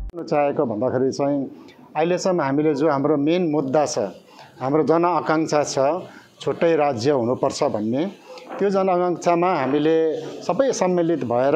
चाहेको भन्दाखेरि चाहिँ अहिलेसम्म हामीले जो हाम्रो मेन मुद्दा छ, हाम्रो जनआकाङ्क्षा छ छुट्टै राज्य हुनुपर्छ भन्ने, त्यो जनआकाङ्क्षामा हामीले सबै सम्मिलित भएर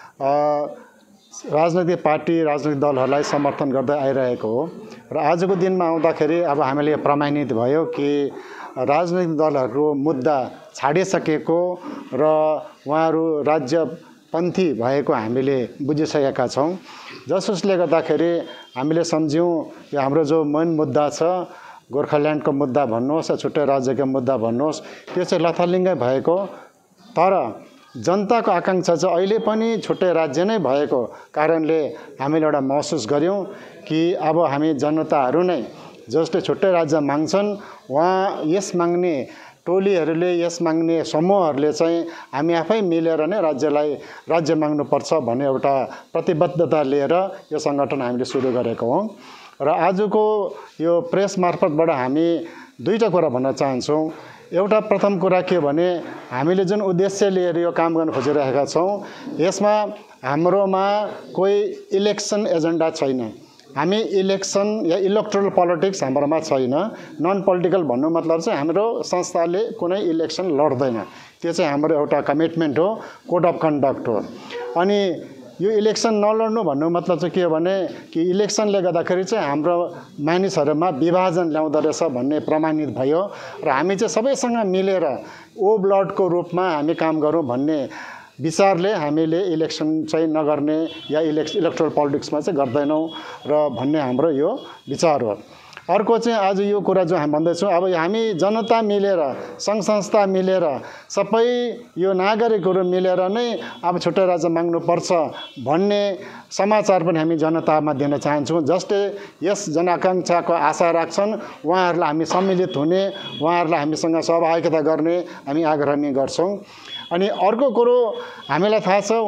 राजनैतिक पार्टी राजनैतिक दलहरूलाई समर्थन गर्दै आइरहेको हो। र आजको दिनमा आउँदाखेरि अब हामीले प्रमाणित भयो कि राजनैतिक दलहरूको मुद्दा छाडिसकेको र उहाँहरू राज्यपन्थी भएको हामीले बुझिसकेका छौँ। जसले गर्दाखेरि हामीले सम्झ्यौँ यो हाम्रो जो मेन मुद्दा छ, गोर्खाल्यान्डको मुद्दा भन्नुहोस् या छुट्टै राज्यको मुद्दा भन्नुहोस्, त्यो चाहिँ लथालिङ्गै भएको, तर जनताको आकाङ्क्षा चाहिँ अहिले पनि छुट्टै राज्य नै भएको कारणले हामीले एउटा महसुस गऱ्यौँ कि अब हामी जनताहरू नै जसले छुट्टै राज्य माग्छन्, उहाँ यस माग्ने टोलीहरूले, यस माग्ने समूहहरूले चाहिँ हामी आफै मिलेर नै राज्य माग्नुपर्छ भन्ने एउटा प्रतिबद्धता लिएर यो सङ्गठन हामीले सुरु गरेको हौँ। र आजको यो प्रेस मार्फतबाट हामी दुईटा कुरा भन्न चाहन्छौँ। एउटा प्रथम कुरा के भने हामीले जुन उद्देश्य लिएर यो काम गर्न खोजिरहेका छौँ, यसमा हाम्रोमा कोही इलेक्सन एजेन्डा छैन। हामी इलेक्सन या इलेक्टोरल पोलिटिक्स हाम्रोमा छैन। नन पोलिटिकल भन्नु मतलब चाहिँ हाम्रो संस्थाले कुनै इलेक्सन लड्दैन, त्यो चाहिँ हाम्रो एउटा कमिटमेन्ट हो, कोड अफ कन्डक्ट हो। अनि यो इलेक्सन नलड्नु भन्नु मतलब चाहिँ के हो भने कि इलेक्सनले गर्दाखेरि चाहिँ हाम्रो मानिसहरूमा विभाजन ल्याउँदो रहेछ भन्ने प्रमाणित भयो र हामी चाहिँ सबैसँग मिलेर ओ ब्लडको रूपमा हामी काम गरौँ भन्ने विचारले हामीले इलेक्सन चाहिँ नगर्ने या इलेक्टोरल पोलिटिक्समा चाहिँ गर्दैनौँ र भन्ने हाम्रो यो विचार हो। अर्को चाहिँ आज यो कुरा जो हामी भन्दैछौँ, अब हामी जनता मिलेर, सङ्घ संस्था मिलेर, सबै यो नागरिकहरू मिलेर नै अब छुट्टै राज्य माग्नुपर्छ भन्ने समाचार पनि हामी जनतामा दिन चाहन्छौँ। जसले यस जनआकाङ्क्षाको आशा राख्छन् उहाँहरूलाई हामी सम्मिलित हुने, उहाँहरूलाई हामीसँग सहभागिता गर्ने हामी आग्रह गर्छौँ। अनि अर्को कुरो हामीलाई थाहा छ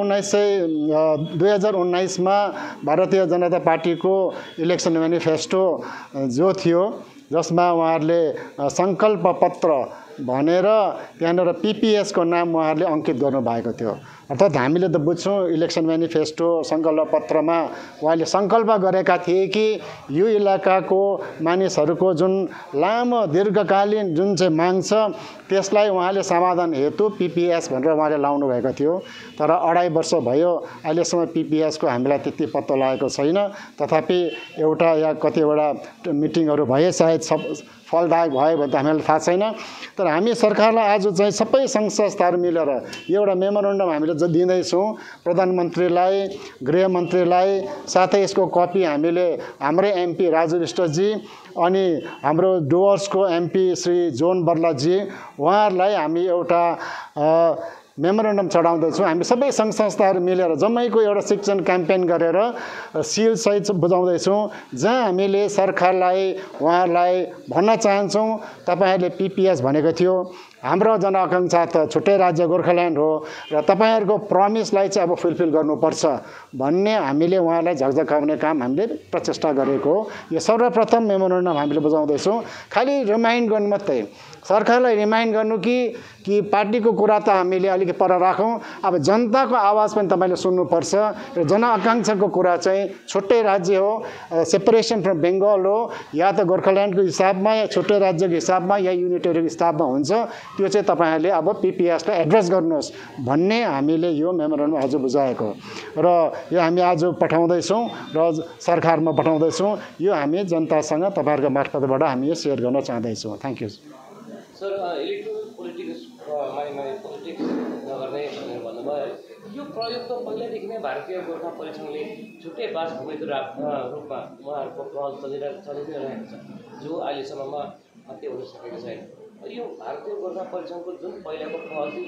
2019मा भारतीय जनता पार्टीको इलेक्सन म्यानिफेस्टो जो थियो, जसमा उहाँहरूले सङ्कल्प पत्र भनेर त्यहाँनिर पिपिएसको नाम उहाँहरूले अङ्कित गर्नुभएको थियो। अर्थात् हामीले त बुझ्छौँ इलेक्सन म्यानिफेस्टो सङ्कल्प पत्रमा उहाँले सङ्कल्प गरेका थिए कि यो इलाकाको मानिसहरूको जुन लामो दीर्घकालीन जुन चाहिँ माग छ त्यसलाई उहाँले समाधान हेतु पिपिएस भनेर उहाँले लाउनु भएको थियो। तर 2.5 वर्ष भयो अहिलेसम्म पिपिएसको हामीलाई त्यति पत्तो लागेको छैन। तथापि एउटा या कतिवटा मिटिङहरू भए, सायद फलदायक भयो भने त हामीलाई थाहा छैन। तर हामी सरकारलाई आज चाहिँ सबै सङ्घ संस्थाहरू मिलेर एउटा मेमोरेन्डम हामीले दिँदैछौँ प्रधानमन्त्रीलाई, गृहमन्त्रीलाई, साथै यसको कपी हामीले हाम्रै एमपी राजु विष्टजी अनि हाम्रो डुवर्सको एमपी श्री जोन बर्लाजी, उहाँहरूलाई हामी एउटा मेमोरेन्डम चढाउँदैछौँ। हामी सबै सङ्घ संस्थाहरू मिलेर जम्मैको एउटा शिक्षण क्याम्पेन गरेर सिलसहित बुझाउँदैछौँ, जहाँ हामीले सरकारलाई, उहाँहरूलाई भन्न चाहन्छौँ तपाईँहरूले पिपिएस भनेको थियो, हाम्रो जनआकाङ्क्षा त छुट्टै राज्य गोर्खाल्यान्ड हो र तपाईँहरूको प्रमिसलाई चाहिँ अब फुलफिल गर्नुपर्छ भन्ने हामीले उहाँलाई झकझकाउने काम हामीले प्रचेष्टा गरेको हो। यो सर्वप्रथम मेमोरेन्डम हामीले बुझाउँदैछौँ। खालि रिमाइन्ड गर्नु मात्रै, सरकारलाई रिमाइन्ड गर्नु कि पार्टीको कुरा त हामीले अलिकति पर राखौँ, अब जनताको आवाज पनि तपाईँले सुन्नुपर्छ र जनआकाङ्क्षाको कुरा चाहिँ छुट्टै राज्य हो, सेपरेसन फ्रम बेङ्गल हो, या त गोर्खाल्यान्डको हिसाबमा या छुट्टै राज्यको हिसाबमा या युनिटरीको हिसाबमा हुन्छ, त्यो चाहिँ तपाईँहरूले अब पिपिएसलाई एड्रेस गर्नुहोस् भन्ने हामीले यो मेमोरेन्डम आज बुझाएको र यो हामी आज पठाउँदैछौँ र सरकारमा पठाउँदैछौँ। यो हामी जनतासँग तपाईँहरूको मार्फतबाट हामी यो सेयर गर्न चाहँदैछौँ। Thank you sir. Electronic politics नगर्ने भनेर भन्नुभयो है, यो प्रयोग त पहिल्यैदेखि नै भारतीय गोर्खा परिसङ्घले छुट्टै बासभूमिको रूपमा उहाँहरूको पहल चलिरहेको छ, जो अहिलेसम्ममा अन्त्य हुन सकेको छैन। यो भारतीय गोर्खा परिसङ्घको जुन पहिलाको पहल थियो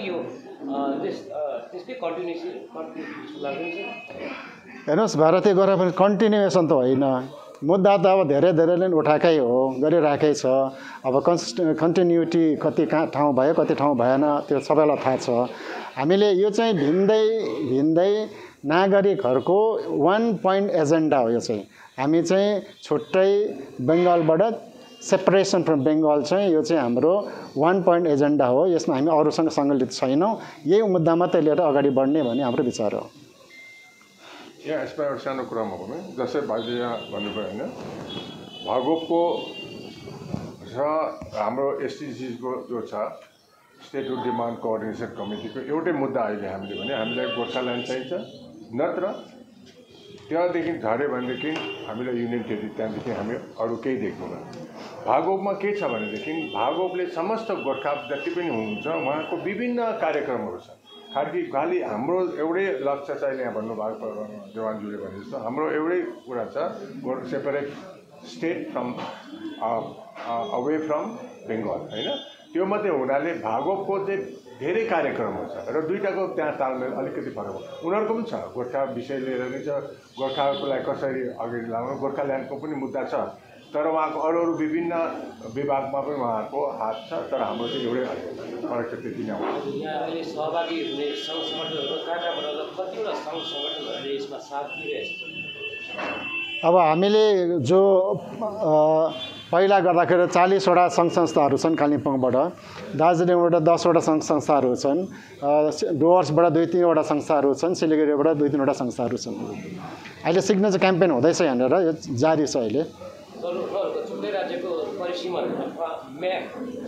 त्यसकै कन्टिन्युसन लाग्दैन? हेर्नुहोस्, भारतीय गोर्खा परिसङ्घ कन्टिन्युएसन त होइन, मुद्दा त अब धेरैले उठाएकै हो, गरिरहेकै छ। अब कन्टिन्युटी कति कहाँ ठाउँ भयो, कति ठाउँ भएन, त्यो सबैलाई थाहा छ। हामीले यो चाहिँ भिन्दै नागरिकहरूको 1 पोइन्ट एजेन्डा हो। यो चाहिँ हामी चाहिँ छुट्टै बङ्गालबाट सेपरेसन फ्रम बेङ्गल चाहिँ यो चाहिँ हाम्रो 1 पोइन्ट एजेन्डा हो। यसमा हामी अरूसँग सङ्कलित छैनौँ, यही मुद्दा मात्रै लिएर अगाडि बढ्ने भन्ने हाम्रो विचार हो। यहाँ यसमा एउटा सानो कुरा म भनौँ, जस्तै भाइले यहाँ भन्नुभयो होइन, भागोपको र हाम्रो एसटिजीको जो छ स्टेटहुड डिमान्ड कोअर्डिनेसन कमिटीको एउटै मुद्दा अहिले हामीले भने हामीलाई गोर्खाल्यान्ड चाहिन्छ, नत्र त्यहाँदेखि झऱ्यो भनेदेखि हामीलाई युनियन टेरिटरी, त्यहाँदेखि हामी अरू केही देख्दैनौँ। भागोपमा के छ भनेदेखि भागोपले समस्त गोर्खा जति पनि हुनुहुन्छ उहाँको विभिन्न कार्यक्रमहरू छ। खालि हाम्रो एउटै लक्ष्य चाहिँ यहाँ भन्नुभएको जवानज्यूले भने जस्तो हाम्रो एउटै कुरा छ, separate state from away from Bengal होइन। त्यो मात्रै हुनाले भागोपको चाहिँ धेरै कार्यक्रमहरू छ र दुईटाको त्यहाँ तालमेल अलिकति फरक हो। उनीहरूको पनि छ, गोर्खा विषय लिएर नै छ, गोर्खालाई कसरी अगाडि लाउनु, गोर्खाल्यान्डको पनि मुद्दा छ, तर उहाँको अरू विभिन्न विभागमा पनि उहाँको हात छ, तर हाम्रो चाहिँ एउटै फरक छ, त्यति नै हो। यहाँ अहिले सहभागी हुने सङ्घ सङ्गठनहरू कहाँबाट र कतिवटा सङ्घ सङ्गठनहरूले यसमा साथ दिइरहेको छ? अब हामीले जो पहिला गर्दाखेरि 40वटा सङ्घ संस्थाहरू छन् कालिम्पोङबाट, दार्जिलिङबाट 10वटा सङ्घ संस्थाहरू छन्, डुवर्सबाट 2-3वटा संस्थाहरू छन्, सिलगढीबाट 2-3वटा संस्थाहरू छन्। अहिले सिग्नेचर क्याम्पेन हुँदैछ यहाँनिर, यो जारी छ अहिले। छुट्टै राज्यको परिसीमा अथवा म्याप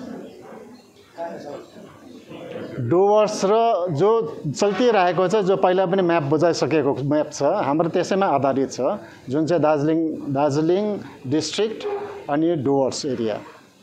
डुवर्स र जो चल्तिरहेको छ, जो पहिला पनि म्याप बुझाइसकेको म्याप छ हाम्रो, त्यसैमा आधारित छ, जुन चाहिँ दार्जिलिङ डिस्ट्रिक्ट अनि डुवर्स एरिया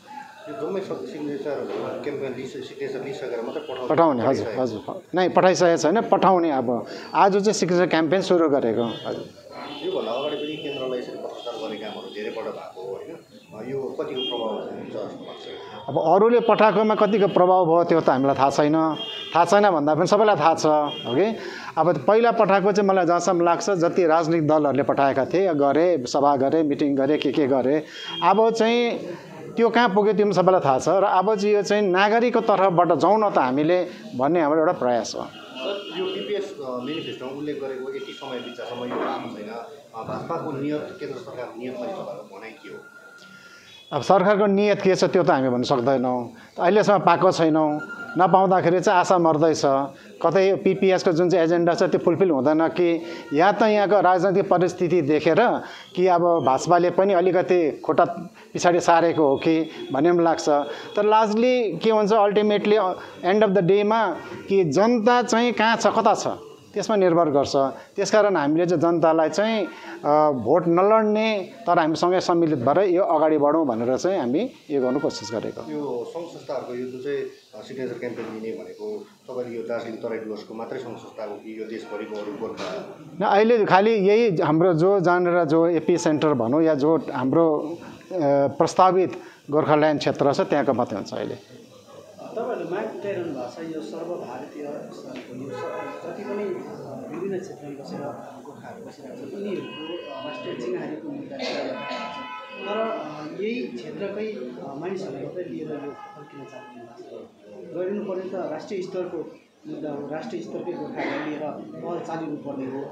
पठाउने। हजुर हजुर, नै पठाइसकेको छैन, पठाउने। अब आज चाहिँ सिग्नेचर क्याम्पेन सुरु गरेको। हजुर, योभन्दा अगाडि पनि केन्द्रलाई यसरी पत्रकार गर्ने कामहरू धेरैपल्ट भएको होइन, यो कतिको प्रभाव हुन्छ जस्तो लाग्छ? अब अरूले पठाएकोमा कतिको प्रभाव भयो त्यो त हामीलाई थाहा छैन। थाहा छैन भन्दा पनि सबैलाई थाहा छ हो कि। अब पहिला पठाएको चाहिँ मलाई जहाँसम्म लाग्छ जति राजनीतिक दलहरूले पठाएका थिए, गरे, सभा गरे, मिटिङ गरे, के गरे, अब चाहिँ त्यो कहाँ पुग्यो त्यो पनि सबैलाई थाहा छ। र अब चाहिँ यो चाहिँ नागरिकको तर्फबाट जाउँ न त हामीले भन्ने हाम्रो एउटा प्रयास हो। यो पिपिएस मेनिफेस्टोमा उल्लेख गरेको यति समय बित्दासम्म यो काम छैन, भाजपाको नियत, केन्द्र सरकारको नियतमा तपाईँको भनाइ के हो? अब सरकारको नियत के छ त्यो त हामी भन्न सक्दैनौँ, अहिलेसम्म पाएको छैनौँ। नपाउँदाखेरि चाहिँ आशा मर्दैछ, कतै पिपिएसको जुन चाहिँ एजेन्डा छ त्यो फुलफिल हुँदैन कि, या त यहाँको राजनैतिक परिस्थिति देखेर कि अब भाजपाले पनि अलिकति खुट्टा पछाडि सारेको हो कि भन्ने पनि लाग्छ। तर लार्जली के हुन्छ, अल्टिमेटली एन्ड अफ द डेमा कि जनता चाहिँ कहाँ छ, कता छ, त्यसमा निर्भर गर्छ। त्यसकारण हामीले चाहिँ जनतालाई चाहिँ भोट नलड्ने तर हामीसँगै सम्मिलित भएर यो अगाडि बढौँ भनेर चाहिँ हामी यो गर्नु कोसिस गरेको। यो सङ्घ संस्थाहरूको यो जुन चाहिँ सिग्नेचर क्याम्पेन लिने भनेको तपाईँले यो दार्जिलिङ तराई डुवर्सको मात्रै सङ्घ संस्था हो कि यो देशभरिको अरू गोर्खा? न, अहिले खालि यही हाम्रो जो जहाँनिर जो एपी सेन्टर भनौँ या जो हाम्रो प्रस्तावित गोर्खाल्यान्ड क्षेत्र छ त्यहाँको मात्रै हुन्छ। अहिले तपाईँहरूले माग उठाइरहनु भएको छ यो सर्वभारतीय जति पनि विभिन्न क्षेत्रमा बसेर गोर्खाहरू बसिरहेको छ उनीहरूको राष्ट्रिय चिह्नारीको मुद्दा तर यही क्षेत्रकै मानिसहरूलाई मात्रै लिएर यो फर्किन चाहनु गरिनुपर्ने त राष्ट्रिय स्तरको मुद्दा हो, राष्ट्रिय स्तरकै गोर्खाहरूलाई लिएर पहल चालिनुपर्ने हो।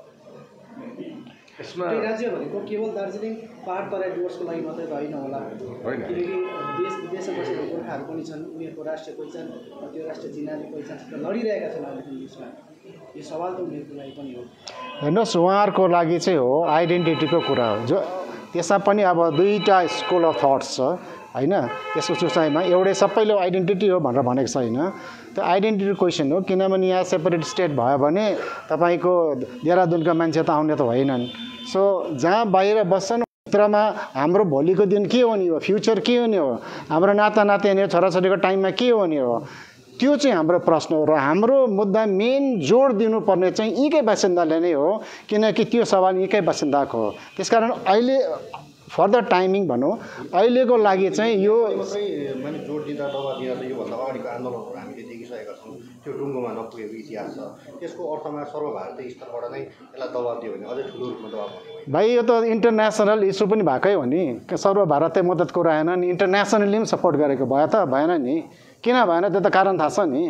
राज्य भनेको केवल दार्जिलिङ पहाड तराई डुवर्सको लागि मात्रै त होइन होला, किनकि देश विदेशमा बसेको गोर्खाहरू पनि छन्, उनीहरूको राष्ट्रिय पहिचान, त्यो राष्ट्रिय चिह्नारी पहिचानसित लडिरहेका छन् अहिलेको देशमा। यो सवाल त उनीहरूको लागि पनि हो। हेर्नुहोस्, उहाँहरूको लागि चाहिँ हो आइडेन्टिटीको कुरा हो, जो त्यसमा पनि अब दुईवटा स्कुल अफ थट्स छ होइन। त्यसको सुसाइमा एउटै सबैले आइडेन्टिटी हो भनेर भनेको छैन, त्यो आइडेन्टिटी क्वेसन हो। किनभने यहाँ सेपरेट स्टेट भयो भने तपाईँको देहरादुनका मान्छे त आउने त होइनन्। सो जहाँ बाहिर बस्छन् भित्रमा हाम्रो भोलिको दिन के हुने हो, फ्युचर के हुने हो, हाम्रो नाता नातिनी छोराछोरीको टाइममा के हुने हो, त्यो चाहिँ हाम्रो प्रश्न हो। र हाम्रो मुद्दा मेन जोड दिनुपर्ने चाहिँ यहीँकै बासिन्दाले नै हो, किनकि त्यो सवाल यहीँकै बासिन्दाको हो। त्यसकारण अहिले फर्दर टाइमिङ भनौँ अहिलेको लागि चाहिँ यो माने जोड दिँदा दबाब दिँदा त योभन्दा अगाडिको आन्दोलनहरू हामीले देखिसकेका छौँ, त्यो टुङ्गोमा नपुगेको इतिहास छ। त्यसको अर्थमा सर्वभारतीय स्तरबाट नै यसलाई दबाब दियो भने अझै ठुलो रूपमा दबाब हुने भाइ, यो त इन्टरनेसनल इस्यु पनि भएकै हो नि। सर्वभारतीय मद्दतको कुरा आएन नि, इन्टरनेसनली पनि सपोर्ट गरेको भयो त भएन नि, किन भएन त्यो त कारण थाहा छ नि।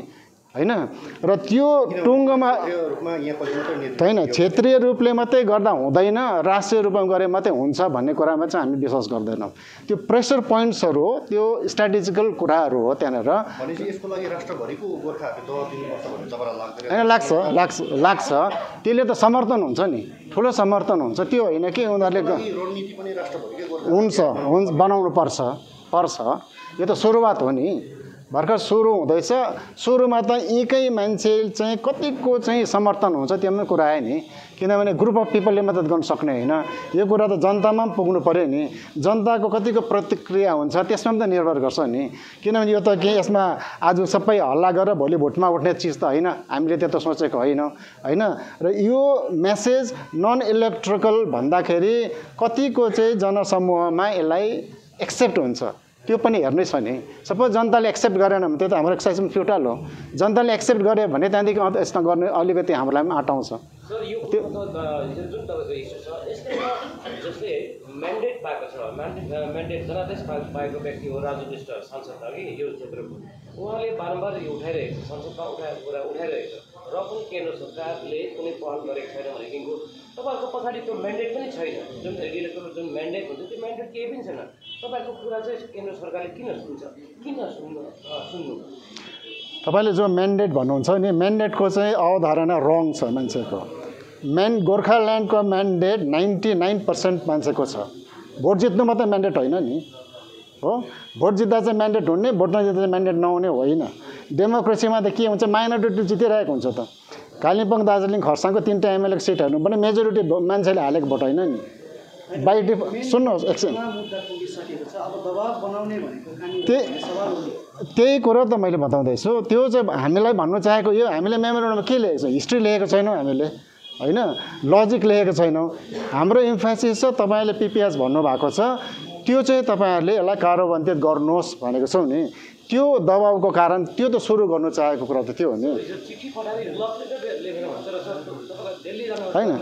होइन र त्यो टुङ्गोमा रूपमा यहाँ कसले मात्रै नेतृत्व होइन क्षेत्रीय रूपले मात्रै गर्दा हुँदैन राष्ट्रिय रूपमा गरे मात्रै हुन्छ भन्ने कुरामा चाहिँ हामी विश्वास गर्दैनौँ त्यो प्रेसर पोइन्ट्सहरू हो त्यो स्ट्राटेजिकल कुराहरू हो त्यहाँनिर भनेपछि यसको लागि राष्ट्रभरिको गोर्खाहरूले दबाब दिनुपर्छ भन्ने तपाईँलाई लाग्दैन होइन लाग्छ त्यसले त समर्थन हुन्छ नि ठुलो समर्थन हुन्छ त्यो होइन कि उनीहरूले रणनीति पनि राष्ट्रभरिकै गोर्खा हुन्छ बनाउनु पर्छ यो त सुरुवात हो नि भर्खर सुरु हुँदैछ सुरुमा त यहीँकै मान्छे चाहिँ कतिको चाहिँ समर्थन हुन्छ त्यो पनि कुरा आयो नि किनभने ग्रुप अफ पिपलले मद्दत गर्न सक्ने होइन यो कुरा त जनतामा पनि पुग्नु पऱ्यो नि जनताको कतिको प्रतिक्रिया हुन्छ त्यसमा पनि त निर्भर गर्छ नि किनभने यो त के यसमा आज सबै हल्ला गरेर भोलि भोटमा उठ्ने चिज त होइन हामीले त्यो त सोचेको होइन र यो मेसेज नन इलेक्ट्रिकल भन्दाखेरि कतिको चाहिँ जनसमूहमा यसलाई एक्सेप्ट हुन्छ त्यो पनि हेर्नै छ नि सपोज जनताले एक्सेप्ट गरेन भने त्यो त हाम्रो एक्सर्साइज पनि फ्युटल हो जनताले एक्सेप्ट गर्यो भने त्यहाँदेखि यसमा गर्ने अलिकति हामीलाई पनि आँटाउँछ सर यो जुन तपाईँको इस्यु छ यसले जस्तै म्यान्डेट पाएको छ म्यान्डेट जनादेश पाएको व्यक्ति हो राजु विष्ट सांसद अघि यो क्षेत्रको उहाँले बारम्बार यो उठाइरहेको छ संसदमा कुरा उठाइरहेको छ र पनि केन्द्र सरकारले कुनै पहल गरेको छैन भनेदेखिको तपाईँहरूको पछाडि त्यो म्यान्डेट पनि छैन जुन इलेक्टोरल जुन म्यान्डेट हुन्छ त्यो म्यान्डेट केही पनि छैन तपाईँहरूको कुरा चाहिँ केन्द्र सरकारले किन सुन्छ किन सुन्नु तपाईँले जो म्यान्डेट भन्नुहुन्छ नि म्यान्डेटको चाहिँ अवधारणा रङ छ मान्छेको गोर्खाल्यान्डको म्यान्डेट 99% मान्छेको छ भोट जित्नु मात्रै म्यान्डेट होइन नि हो भोट जित्दा चाहिँ म्यान्डेट हुने भोट नजित्दा चाहिँ म्यान्डेट नहुने होइन डेमोक्रेसीमा त के हुन्छ माइनोरिटी जितिरहेको हुन्छ त कालिम्पोङ दार्जिलिङ खरसाङको 3टा एमएलए सिटहरू पनि मेजोरिटी मान्छेले हालेको भोट होइन नि बाई सुन्नुहोस् एकछिन त्यही कुरो त मैले बताउँदैछु त्यो चाहिँ हामीलाई भन्नु चाहेको यो हामीले मेमोरेन्डममा के लेखेको छ हिस्ट्री लेखेको छैनौँ हामीले होइन लजिक लेखेको छैनौँ हाम्रो इम्फेसिस छ तपाईँले पिपिएस भन्नुभएको छ त्यो चाहिँ तपाईँहरूले यसलाई कारोबान्तित गर्नुहोस् भनेको छौँ नि त्यो दबाउको कारण त्यो त सुरु गर्नु चाहेको कुरा त त्यो हो नि होइन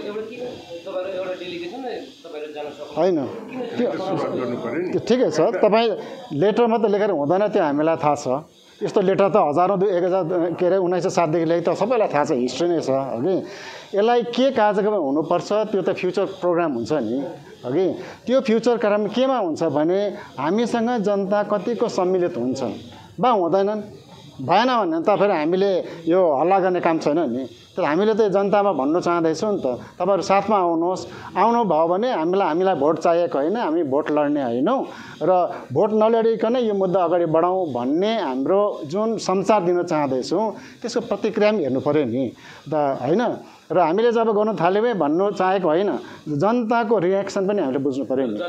होइन त्यो ठिकै छ तपाईँ लेटर मात्रै लेखेर हुँदैन त्यो हामीलाई थाहा छ यस्तो लेटर त हजारौँ 1000 के अरे 1907 देखि लेखेको त सबैलाई थाहा छ हिस्ट्री नै छ हगि यसलाई के कार्यक्रम हुनुपर्छ त्यो त फ्युचर प्रोग्राम हुन्छ नि हगि त्यो फ्युचर कार्यक्रम केमा हुन्छ भने हामीसँग जनता कतिको सम्मिलित हुन्छन् बा हुँदैनन् भएन भने त फेरि हामीले यो हल्ला गर्ने काम छैन नि तर हामीले त जनतामा भन्नु चाहँदैछौँ नि त तपाईँहरू साथमा आउनु भयो भने हामीलाई भोट चाहिएको होइन हामी भोट लड्ने होइनौँ र भोट नलडिकन यो मुद्दा अगाडि बढाउँ भन्ने हाम्रो जुन सञ्चार दिन चाहँदैछौँ त्यसको प्रतिक्रिया पनि हेर्नु पऱ्यो नि त होइन र हामीले जब गर्नु थाल्यौँ भन्नु चाहेको होइन जनताको रियाक्सन पनि हामीले बुझ्नु पऱ्यो नि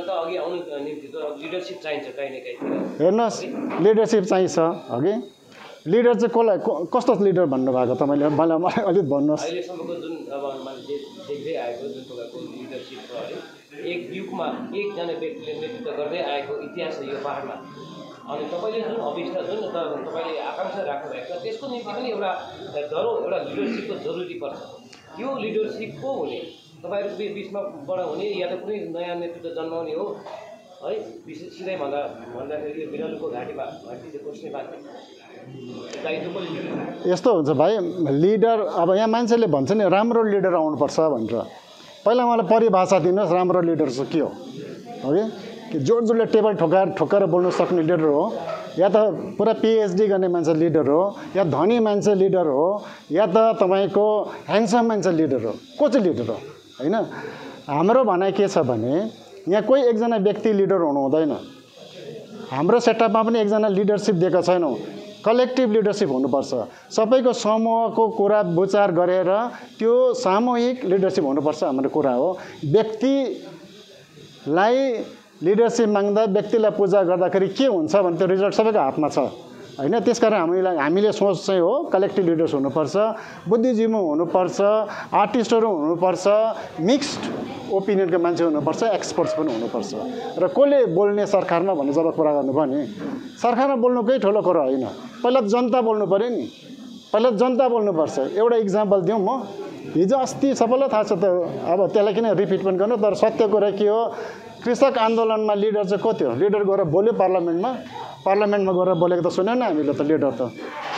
हेर्नुहोस् लिडरसिप चाहिन्छ हगि लिडर चाहिँ कसलाई कस्तो लिडर भन्नुभएको तपाईँले मलाई अलिक भन्नुहोस् अहिलेसम्मको जुन अब हामीले देख्दै आएको जुन प्रकारको लिडरसिप छ है एक युगमा एकजना व्यक्तिले नेतृत्व गर्दै आएको इतिहास छ यो पाहाडमा अनि तपाईँले जुन अभिष्ट जुन तपाईँले आकाङ्क्षा राख्नुभएको छ त्यसको निम्ति पनि एउटा लिडरसिपको जरुरी पर्छ यो लिडरसिप को हुने तपाईँहरूको बिचमा बडा हुने या त कुनै नयाँ नेतृत्व जन्माउने हो है विशेष सिधै भन्दाखेरि यो बिरालोको घाँटीमा घाँटी पस्ने बात यस्तो हुन्छ भाइ लिडर अब यहाँ मान्छेले भन्छ नि राम्रो लिडर आउनुपर्छ भनेर पहिला मलाई परिभाषा दिनुहोस् राम्रो लिडर चाहिँ के हो हगि कि जोडले टेबल ठोकाएर बोल्न सक्ने लिडर हो या त पुरा पिएचडी गर्ने मान्छे लिडर हो या धनी मान्छे लिडर हो या त तपाईँको ह्यान्डसम मान्छे लिडर हो को चाहिँ लिडर हो होइन हाम्रो भनाइ के छ भने यहाँ कोही एकजना व्यक्ति लिडर हुनु हुँदैन हाम्रो सेटअपमा पनि एकजना लिडरसिप दिएको छैनौँ कलेक्टिभ लिडरसिप हुनुपर्छ सबैको समूहको कुरा विचार गरेर त्यो सामूहिक लिडरसिप हुनुपर्छ हाम्रो कुरा हो व्यक्तिलाई लिडरसिप माग्दा व्यक्तिलाई पूजा गर्दाखेरि के हुन्छ भने त्यो रिजल्ट सबैको हातमा छ होइन त्यसकारण हामीले सोच चाहिँ हो कलेक्टिभ लिडर्स हुनुपर्छ बुद्धिजीवी हुनुपर्छ आर्टिस्टहरू हुनुपर्छ मिक्स्ड ओपिनियनको मान्छे हुनुपर्छ एक्सपर्ट्स पनि हुनुपर्छ र कसले बोल्ने सरकारमा भन्ने जब कुरा गर्नुभयो नि सरकारमा बोल्नु केही ठुलो कुरो होइन पहिला जनता बोल्नु पऱ्यो नि पहिला जनता बोल्नुपर्छ एउटा इक्जाम्पल दिउँ म हिजो अस्ति सबैलाई थाहा छ त अब त्यसलाई किन रिपिट पनि गर्नु तर सत्य कुरा के हो कृषक आन्दोलनमा लिडर चाहिँ को थियो लिडर गएर बोल्यो पार्लियामेन्टमा गएर बोलेको त सुनेन हामीले त लिडर त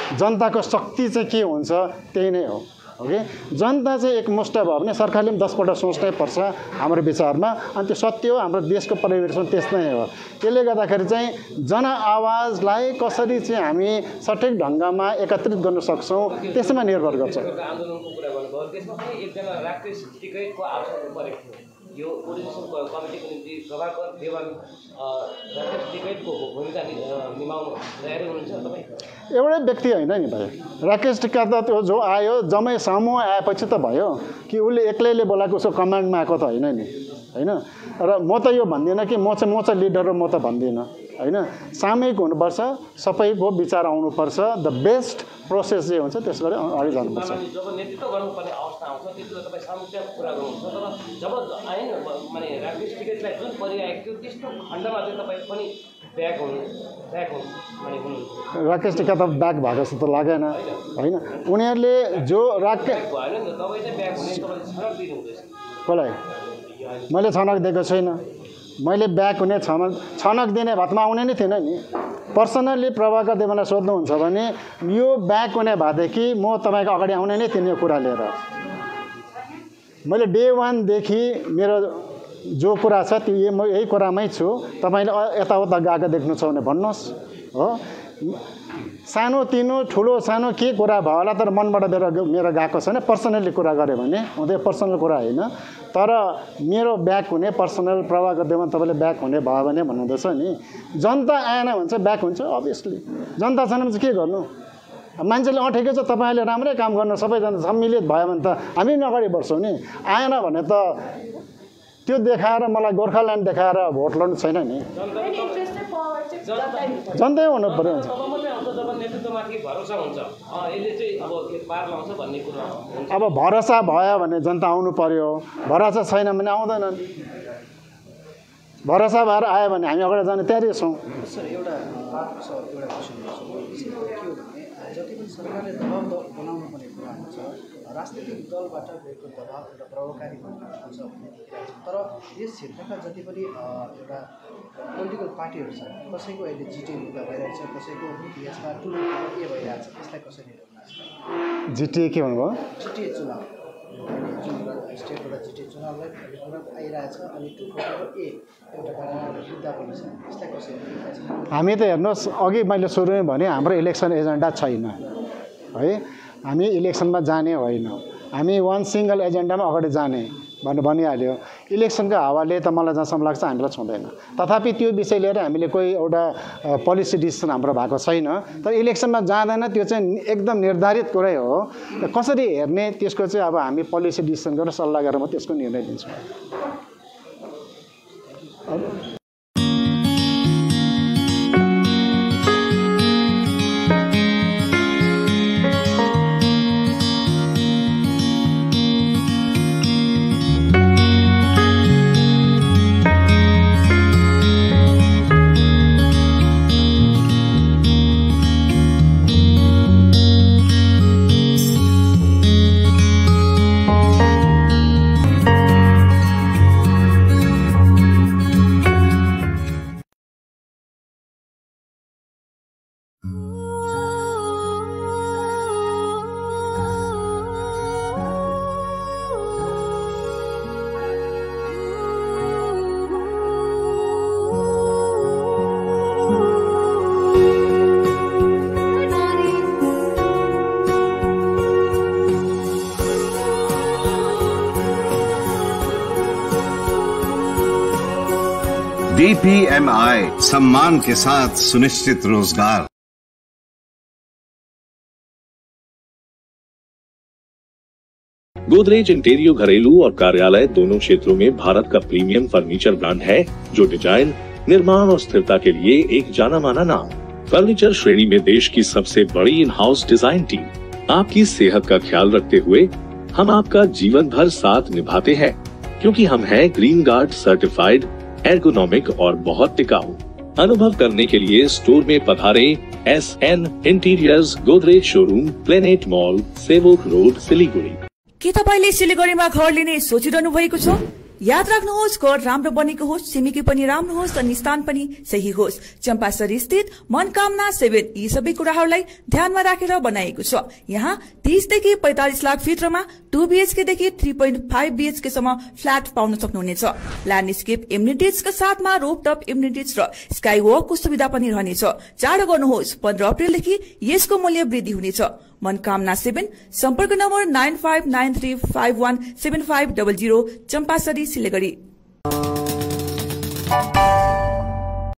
जनताको शक्ति चाहिँ के हुन्छ त्यही नै हो ओके जनता चाहिँ एकमुष्ट भयो भने सरकारले पनि 10 पल्ट सोच्नै पर्छ हाम्रो विचारमा अनि त्यो सत्य हो हाम्रो देशको परिवर्तन त्यस्तै हो त्यसले गर्दाखेरि चाहिँ जनआवाजलाई कसरी चाहिँ हामी सठिक ढङ्गमा एकत्रित गर्न सक्छौँ त्यसमा निर्भर गर्छ आन्दोलनको कुरा गर्नुभयो त्यसमा पनि एकजना राकेश टिकैतको आवश्यकता परेको थियो यो कोर्डिनेसन कमिटीको निम्ति प्रभाकर देवान राकेश टिकैतको भूमिका निभाउनु तयारी हुनुहुन्छ तपाईँ एउटै व्यक्ति होइन नि भाइ राकेश टिकैत त त्यो जो आयो जम्मै समूह आएपछि त भयो कि उसले एक्लैले बोलाएको उसको कमान्डमा आएको त होइन नि होइन र म त यो भन्दिनँ कि म चाहिँ लिडर हो म त भन्दिनँ होइन सामूहिक हुनुपर्छ सबैको विचार आउनुपर्छ द बेस्ट प्रोसेस जे हुन्छ त्यस गरी अगाडि जानुपर्छ जब नेतृत्व गर्नुपर्ने अवस्था आउँछ त्यतिबेला तपाईँ सामुदायिक कुरा गर्नुहुन्छ तर जब आएन माने राकेश टिकैतलाई जुन परिआएको थियो त्यस्तो खण्डमा चाहिँ तपाईँ पनि ब्याक हुनु राकेश टिकैत त ब्याक भएको जस्तो त लागेन होइन उनीहरूले जो राकेश भएन नि त तपाईँ चाहिँ ब्याक हुने तपाईँले छनक दिनुहुँदैछ कसलाई मैले छनक दिएको छैन मैले ब्याक हुने छनक दिने भतमा आउने नै थिएन नि पर्सनल्ली प्रभाकर देवानलाई सोध्नुहुन्छ भने यो ब्याक हुने भएदेखि म तपाईँको अगाडि आउने नै थिएन यो कुरा लिएर मैले डे 1 देखि मेरो जो कुरा छ त्यो म यही कुरामै छु तपाईँले यताउता गएको देख्नु छ भने भन्नुहोस् हो सानो तिनो ठुलो सानो के कुरा भयो होला तर मनबाट मेरो गएको छैन पर्सनल्ली कुरा गऱ्यो भने त्यो पर्सनल कुरा होइन तर मेरो ब्याक हुने पर्सनल प्रभाकर देवान तपाईँले ब्याक हुने भयो भने भन्नुहुँदैछ नि जनता आएन भने चाहिँ ब्याक हुन्छ अभियसली जनता छैन भने चाहिँ के गर्नु मान्छेले ठिकै छ तपाईँले राम्रै काम गर्नु सबैजना सम्मिलित भयो भने त हामी पनि अगाडि बढ्छौँ नि आएन भने त त्यो देखाएर मलाई गोर्खाल्यान्ड देखाएर भोट लड्नु छैन नि जनतै हुनु पर्यो अब भरोसा भयो भने जनता आउनु पर्यो भरोसा छैन भने आउँदैनन् भरोसा भएर आयो भने हामी अगाडि जाने तयारी छौँ सर एउटा क्वेसन जति पनि सरकारले दबाब बनाउनु पर्ने कुरा हुन्छ राजनीतिक दलबाट गएको दबाब एउटा प्रभावकारी हुन्छ भन्ने देखिरहेको छ तर यस क्षेत्रका जति पनि एउटा पोलिटिकल पार्टीहरू छन् कसैको अहिले जिटिए मुद्दा भइरहेको छ कसैको यसमा ठुलो के भइरहेको छ त्यसलाई कसरी हेर्नुहुन्छ जिटिए के भन्नुभयो जिटिए चुनाव स्टेटबाट जिटिए चुनावलाई आइरहेछ अनि 240A एउटा मुद्दा पनि छ त्यसलाई कसरी हेर्नुहुन्छ हामी त हेर्नुहोस् अघि मैले सुरुमै भने हाम्रो इलेक्सन एजेन्डा छैन है हामी इलेक्सनमा जाने होइन हामी वान सिंगल एजेन्डामा अगाडि जाने भनेर भनिहाल्यो इलेक्सनको हावाले त मलाई जहाँसम्म लाग्छ हामीलाई छुँदैन तथापि त्यो विषय लिएर हामीले कोही एउटा पोलिसी डिसिसन हाम्रो भएको छैन तर इलेक्सनमा जाँदैन त्यो चाहिँ एकदम निर्धारित कुरै हो कसरी हेर्ने त्यसको चाहिँ अब हामी पोलिसी डिसिसन गरेर सल्लाह गरेर म त्यसको निर्णय लिन्छौँ DPMI सम्मान के साथ सुनिश्चित रोजगार। गोदरेज इंटीरियो घरेलू और कार्यालय दोनों क्षेत्रों में भारत का प्रीमियम फर्नीचर ब्रांड है जो डिजाइन निर्माण और स्थिरता के लिए एक जाना माना नाम। फर्नीचर श्रेणी में देश की सबसे बड़ी इन हाउस डिजाइन टीम आपकी सेहत का ख्याल रखते हुए हम आपका जीवन भर साथ निभाते हैं क्योंकि हम हैं ग्रीन गार्ड सर्टिफाइड, एर्गोनॉमिक और बहुत टिकाऊ। अनुभव करने के लिए स्टोर में पधारे SN interiors Godrej showroom, planet mall, Sevoke road, Siliguri. के तपाईले सिलीगुडीमा घर लिने सोचिरहनु भएको छ? याद राख्नुहोस् घर राम्रो बनेको होस्, छिमेकी पनि राम्रो होस् अनि स्थान पनि सही होस्। चम्पासरी स्थित मनकामना 7 यी सबै कुराहरूलाई ध्यानमा राखेर बनाएको छ। यहाँ 30 देखि 45 लाख भित्रमा 2 BHK देखि 3.5 BHK सम्म फ्ल्याट पाउन सक्नुहुनेछ। ल्यान्डस्केप एम्युनिटिजका साथमा रोपटप एम्युनिटिज र स्काई वकको सुविधा पनि रहनेछ। चाँडो गर्नुहोस्, 15 अप्रिलदेखि यसको मूल्य वृद्धि हुनेछ। मनकामना 7 सम्पर्क नम्बर 9593517500 चम्पासरी सिलगढी।